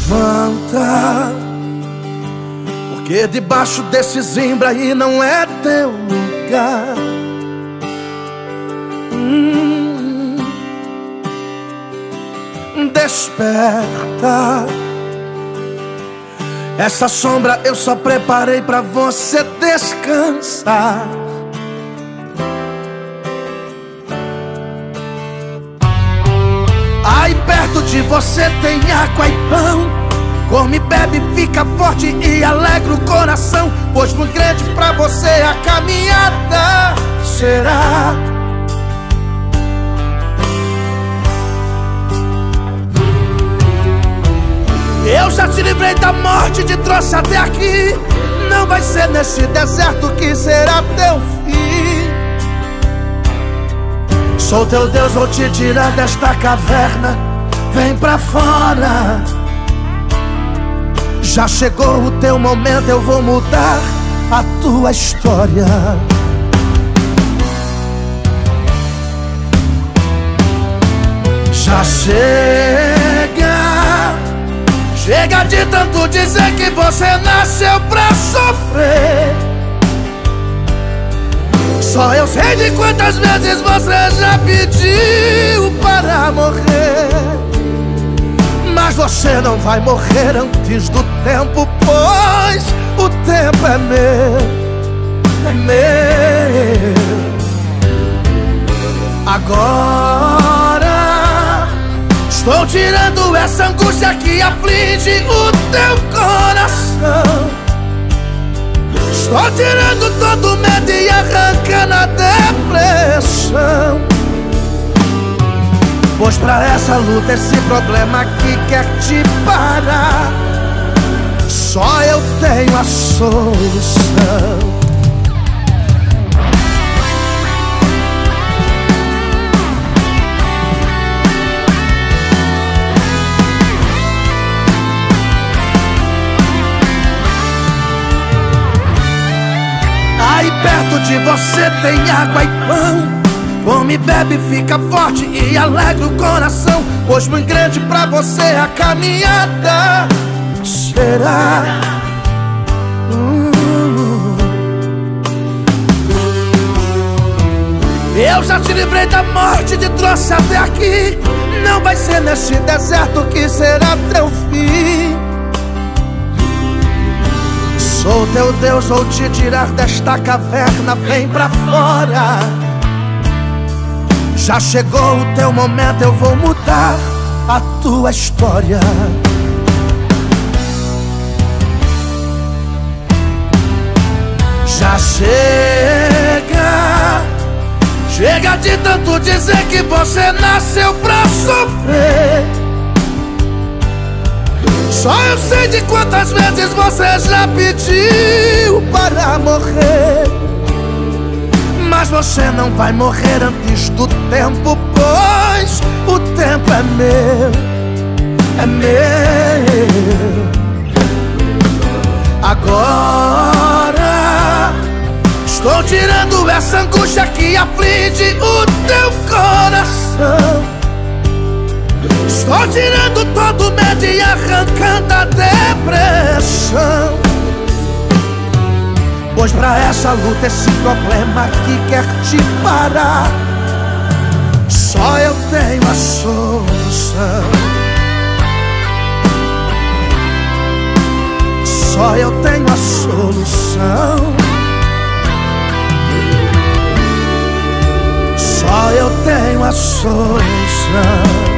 levanta, porque debaixo desse zimbro aí não é teu lugar. Desperta, essa sombra eu só preparei pra você descansar. Aí perto de você tem água e pão. Come, bebe, fica forte e alegra o coração, pois muito grande pra você a caminhada será. Eu já te livrei da morte e te trouxe até aqui. Não vai ser nesse deserto que será teu fim. Sou teu Deus, vou te tirar desta caverna. Vem pra fora. Já chegou o teu momento, eu vou mudar a tua história. Já chega de tanto dizer que você nasceu pra sofrer. Só eu sei de quantas vezes você já pediu para morrer. Mas você não vai morrer antes do tempo, pois o tempo é meu, é meu. Agora estou tirando essa angústia que aflige o teu coração. Estou tirando todo o medo e arrancando a depressão. Pois pra essa luta, esse problema que quer te parar, só eu tenho a solução. Aí perto de você tem água e pão. Come, bebe, fica forte e alegra o coração, pois muito grande pra você a caminhada será. Eu já te livrei da morte e te trouxe até aqui. Não vai ser nesse deserto que será teu fim. Sou teu Deus, vou te tirar desta caverna. Vem pra fora. Já chegou o teu momento, eu vou mudar a tua história. Já chega de tanto dizer que você nasceu pra sofrer. Só eu sei de quantas vezes você já pediu para morrer. Mas você não vai morrer antes do tempo, pois o tempo é meu, é meu. Agora estou tirando essa angústia que aflige o teu coração. Estou tirando todo o medo e arrancando a depressão. Pois pra essa luta, esse problema que quer te parar, só eu tenho a solução. Só eu tenho a solução. Só eu tenho a solução.